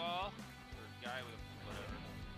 ball or guy with whatever.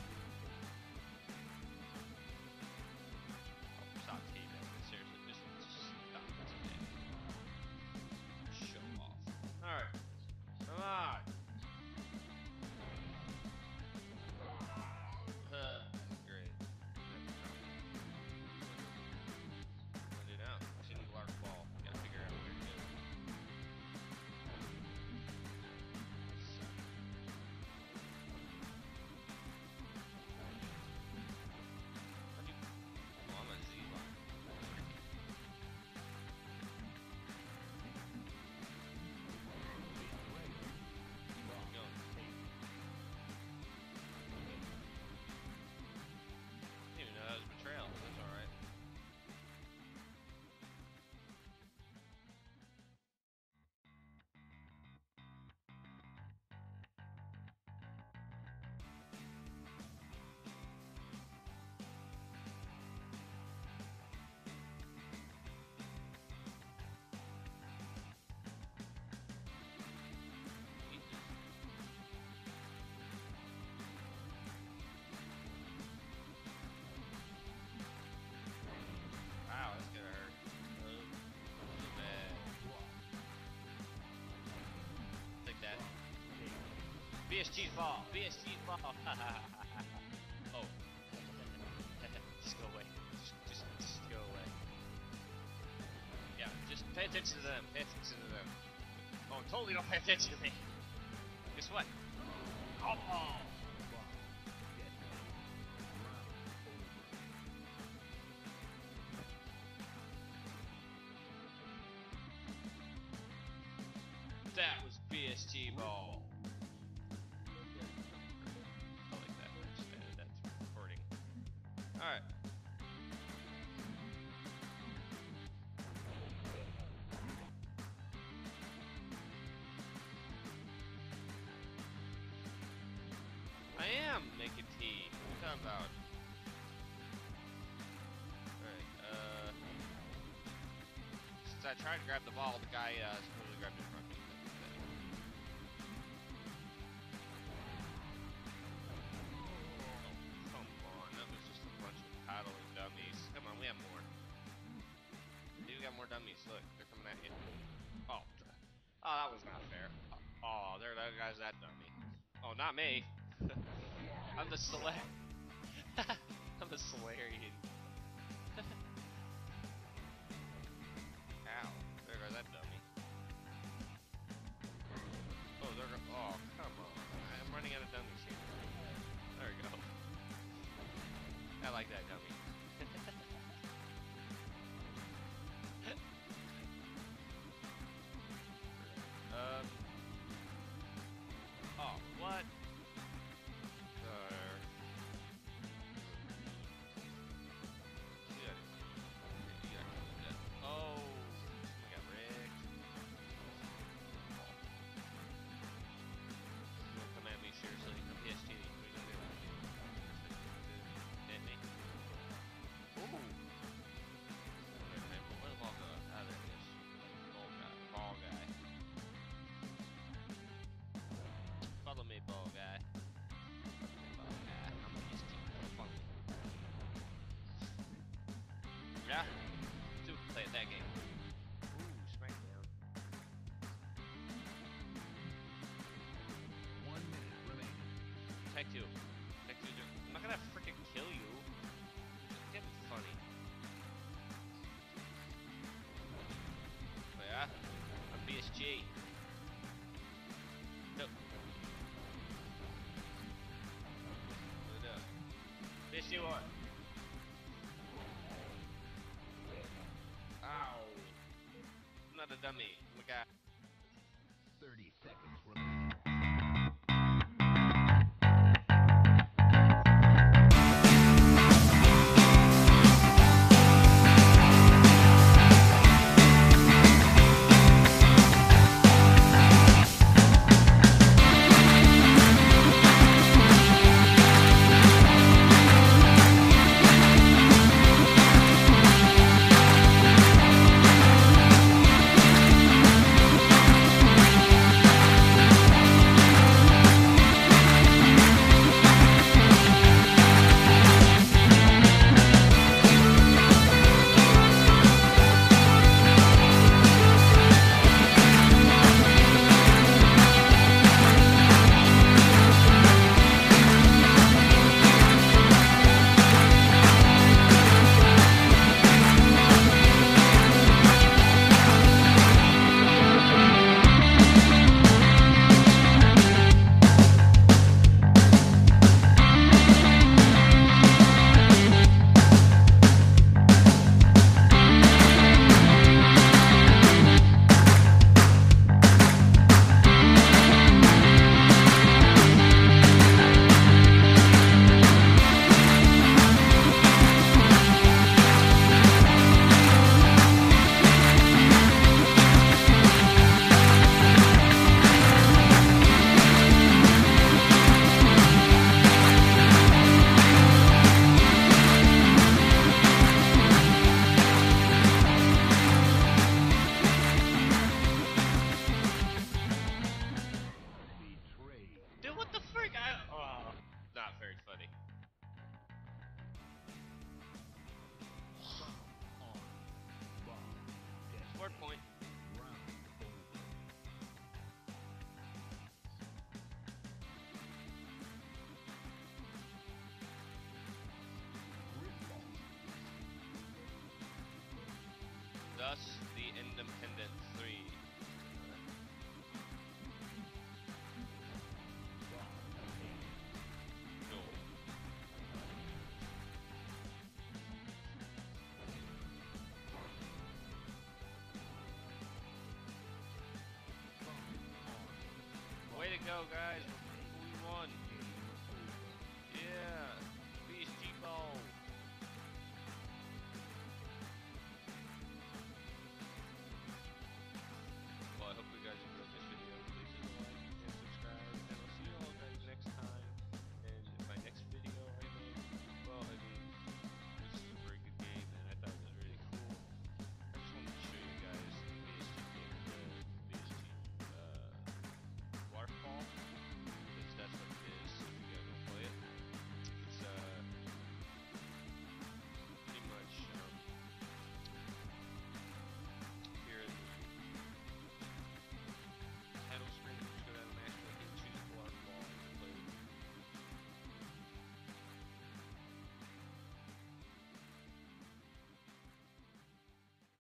Oh, stop taping. Seriously, just stop it. Show off. Alright. Come on. Great. What do now? I should need a large ball. Gotta figure out where to go. Oh, I'm a Z-line. Betrayal. That's alright. Wow, that's gonna hurt. So bad. Take that. BSG's ball. BSG's ball. Oh. Just go away. Just go away. Yeah, just pay attention to them. Pay attention to them. Oh, totally don't pay attention to me. Guess what? Oh! That was BSG ball. I like that. I just added that to recording. Alright. I am making tea. What are you talking about? Alright, since I tried to grab the ball, the guy supposedly grabbed it from me. Paddling dummies. Come on, we have more. We got more dummies. Look, they're coming at you. Oh, that was not fair. Oh, there, that guy's that dummy. Oh, not me. I'm the Slayer. I'm the Solarian. Ow, there goes that dummy. Oh, there goes. Oh, come on. I'm running out of dummies here. There we go. I like that dummy. Oh, what? Oh, we got rigged. You wanna come at me seriously? I'm PSG. What are you gonna do? Hit me. Ooh. Where the ball go? Ah, there it is. Ball guy. Follow me, ball guy. Ball guy. I'm a PSG. Follow me. Yeah. See if we can play at that game. Ooh, Smackdown. 1 minute remaining. Tag 2. Tag 2. I'm not gonna freaking kill you. It's getting funny. Oh, yeah? I'm BSG. Nope. What it up? BSG what? Ow. I'm not a dummy. I'm a guy. 30 seconds remaining. Hard point. Round over. Gridball. Thus, the Independent 3. No. Way to go, guys. We won.